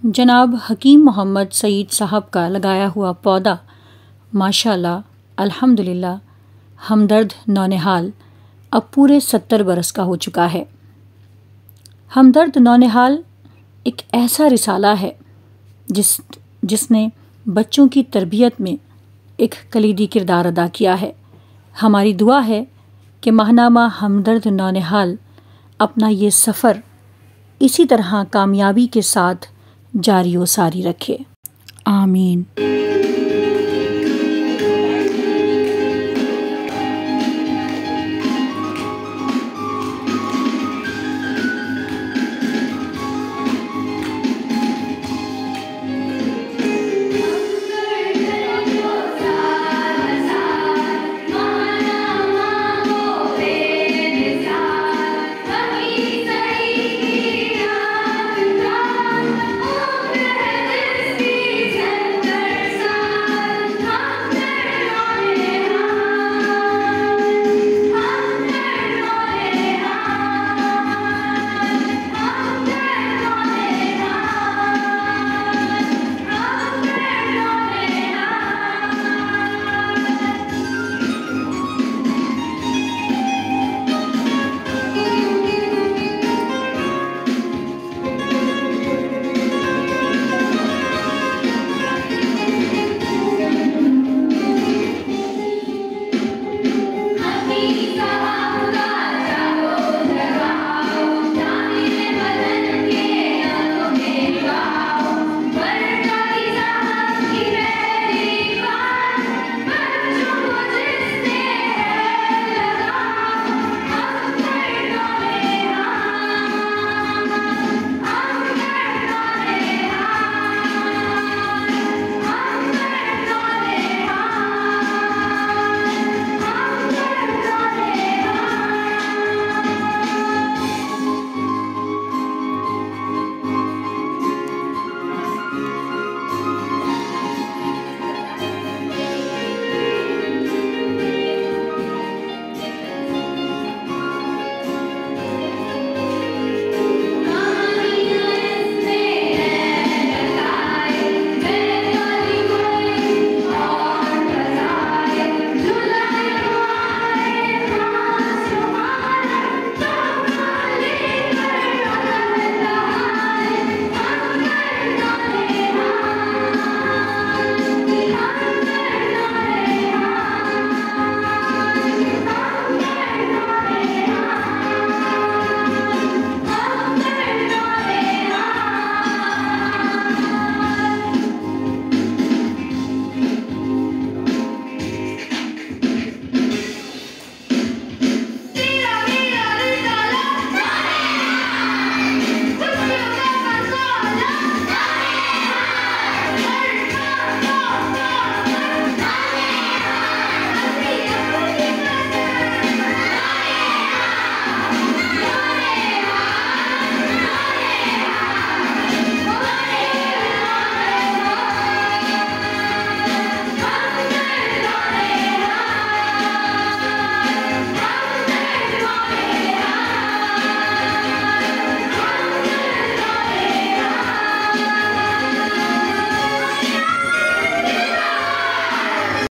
जनाब हकीम मोहम्मद सईद साहब का लगाया हुआ पौधा माशाल्लाह अल्हम्दुलिल्लाह हमदर्द नौनिहाल अब पूरे 70 बरस का हो चुका है। हमदर्द नौनिहाल एक ऐसा रिसाला है जिसने बच्चों की तरबियत में एक कलीदी किरदार अदा किया है। हमारी दुआ है कि माहनामा हमदर्द नौनिहाल अपना ये सफ़र इसी तरह कामयाबी के साथ जारी व सारी रखे। आमीन।